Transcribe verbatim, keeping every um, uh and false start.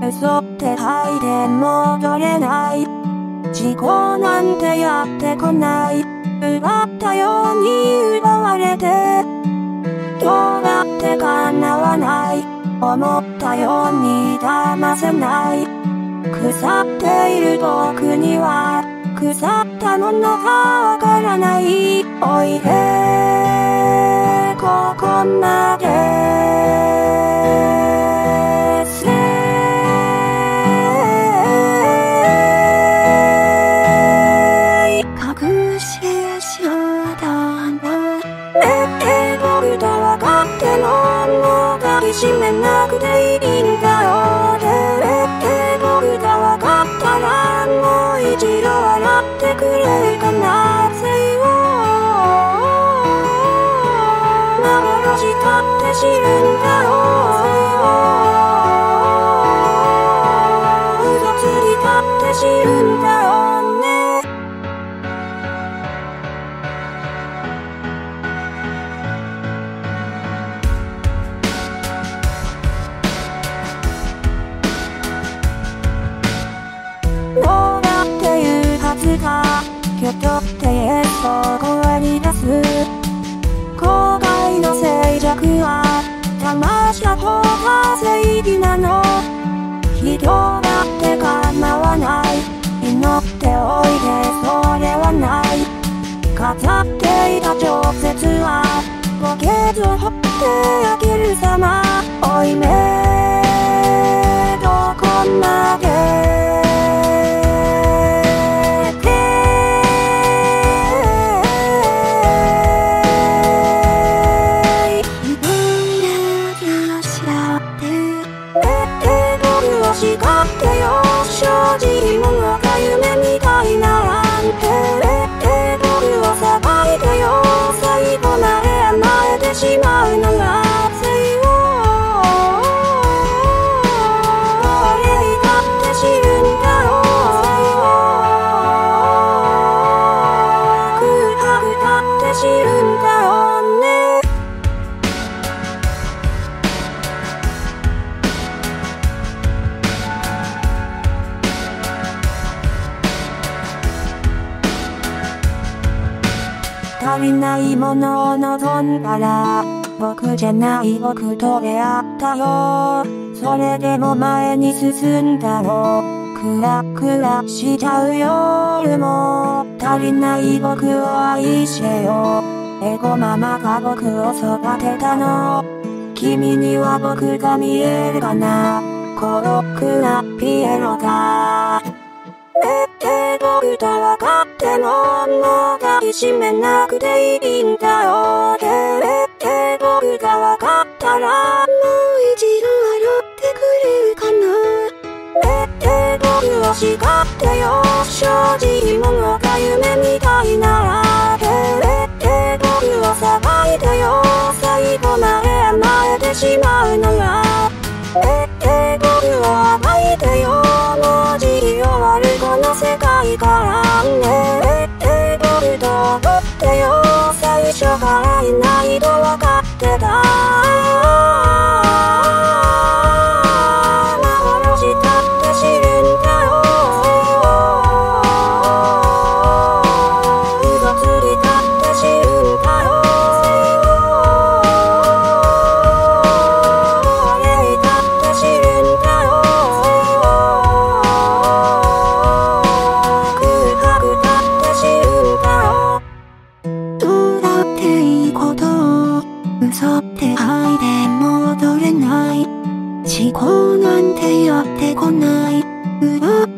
嘘って吐いて戻れない。事故なんてやってこない。奪ったように奪われて、どうやって叶わない。思ったように騙せない。腐っている僕には腐ったものがわからない。おいでここまで隠してしまったんだ。ええ僕と分かってももう抱きしめなくていいんだよ。ええ僕が分かったらもう一度笑ってくれるかな。Say oh幻だって知るんだよ。嘘つきだって知るんだよね。どうやって言うはずか。きょとって言えと声に出す。後悔の静寂は騙した方が正義なの。人だって構わない。祈っておいてそれはない。飾っていた直接は墓穴を掘って開ける様。負い目どこまで叱ってよ。正直者が夢みたいなんて。え僕をさばいてよ。最後まで甘えてしまうのはSay oh俺だって知るんだよ。空白だって知るんだよね。足りないものを望んだら僕じゃない僕と出会ったよ。それでも前に進んだろう。クラクラしちゃう夜も足りない僕を愛してよ。エゴママが僕を育てたの。君には僕が見えるかな。孤独なピエロがえ僕と分かってももう抱きしめなくていいんだよ。え僕が分かったらもう一度笑ってくれるかな。え僕を叱ってよ。正直者が夢みたいならえ僕をさばいてよ。最後まで甘えてしまうのはえ僕を暴いてよ。文字終わるこの世界からね。え僕と怒ってよ。最初からいないと分かってた。幻だって知るんだよ。嘘つきだって知るんだよ。俺だって知るんだよ。空白だって知るんだよ。どうだっていいことを嘘って吐いて戻れない。思考なんてやってこない。奪